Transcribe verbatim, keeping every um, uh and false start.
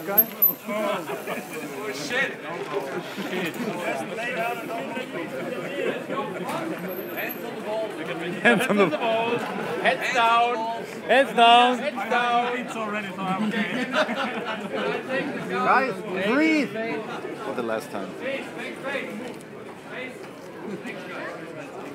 guy? Oh shit! Hands on the ball. Heads down. Heads down. Heads down. It's already, so I'm okay. Guys, breathe. For the last time.